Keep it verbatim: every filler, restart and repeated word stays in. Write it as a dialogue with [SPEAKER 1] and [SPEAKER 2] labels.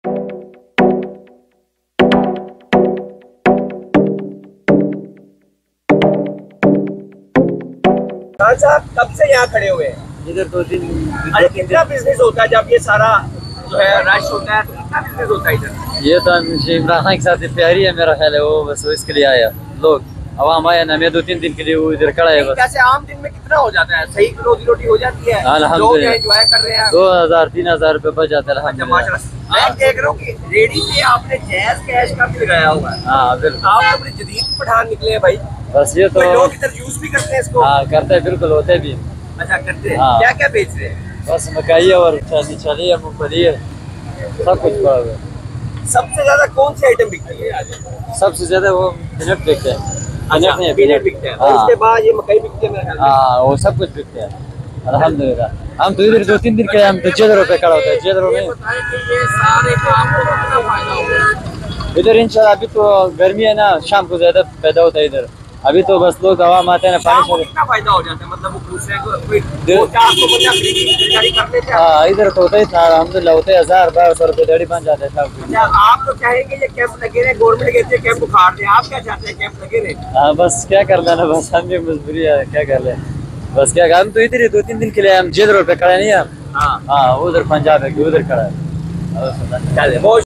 [SPEAKER 1] खान साहब कब से यहाँ खड़े हुए हैं?
[SPEAKER 2] इधर दो दिन।
[SPEAKER 1] अरे कितना बिजनेस होता है जब ये सारा जो है रश होता है, तो कितना बिजनेस होता है इधर?
[SPEAKER 2] ये तो इमरान खान के साथ प्यारी है मेरा ख्याल है, वो बस वो इसके लिए आया लोग आवाम आया ना, मैं दो तीन दिन के लिए वो इधर खड़ा है बस।
[SPEAKER 1] कैसे आम दिन में कितना हो जाता है? सही रोजी रोटी हो जाती है? लोग एंजॉय कर रहे हैं?
[SPEAKER 2] दो हजार तीन हजार रुपए बच जाता है
[SPEAKER 1] अल्हम्दुलिल्लाह। मैं देख रहा हूँ कि रेडी पे आपने जैज कैश का भी लगाया हुआ है।
[SPEAKER 2] हाँ बिल्कुल,
[SPEAKER 1] आप तो बड़े जदीद पठान निकले हैं भाई।
[SPEAKER 2] बस ये तो
[SPEAKER 1] लोग इधर यूज भी करते हैं इसको?
[SPEAKER 2] हाँ करते हैं, बिल्कुल होते भी।
[SPEAKER 1] अच्छा करते हैं।
[SPEAKER 2] हाँ।
[SPEAKER 1] क्या क्या बेच रहे हैं?
[SPEAKER 2] बस मकाई और चाली चाली है, मूंगफली है, सब कुछ पड़ा हुआ है।
[SPEAKER 1] सबसे ज्यादा कौन सी आइटम बिकती है आज?
[SPEAKER 2] सबसे ज्यादा वो पीनट बिकते हैं।
[SPEAKER 1] अच्छा, पीनट बिकते हैं। और
[SPEAKER 2] हाँ।
[SPEAKER 1] उसके बाद ये मकई बिकती है मेरे ख्याल में।
[SPEAKER 2] हाँ वो सब कुछ बिकते हैं अल्हम्दुलिल्लाह। हम तो इधर दो तीन दिन के हम तो जेलरों पे खड़ा होता है, जेलरों में इधर इंशाल्लाह। अभी तो गर्मी है ना, शाम को ज्यादा पैदा होता है इधर। अभी तो बस लोग आवाम आते हैं ना पानी से।
[SPEAKER 1] कितना फायदा हो जाता है? मतलब वो दूसरे को कोई दो चार सौ बंदा खरीदारी कर लेते हैं।
[SPEAKER 2] हाँ इधर तो होता ही था अल्हम्दुलिल्लाह, होते हजार बारह सौ रुपए दड़ी बन जाते हैं।
[SPEAKER 1] अच्छा, आप तो चाहेंगे ये कैंप लगे रहे, गवर्नमेंट कहते हैं कैंप उखाड़ दे, आप क्या चाहते हैं कैंप लगे रहे?
[SPEAKER 2] हाँ बस क्या कर लेना, बस हम भी मजबूरी है, क्या कर ले, बस क्या कर। हम तो इधर ही दो तीन दिन के लिए हम जेल रोड पे खड़े नहीं है।
[SPEAKER 1] हाँ
[SPEAKER 2] हाँ उधर पंजाब है, उधर खड़ा है।
[SPEAKER 1] चले बहुत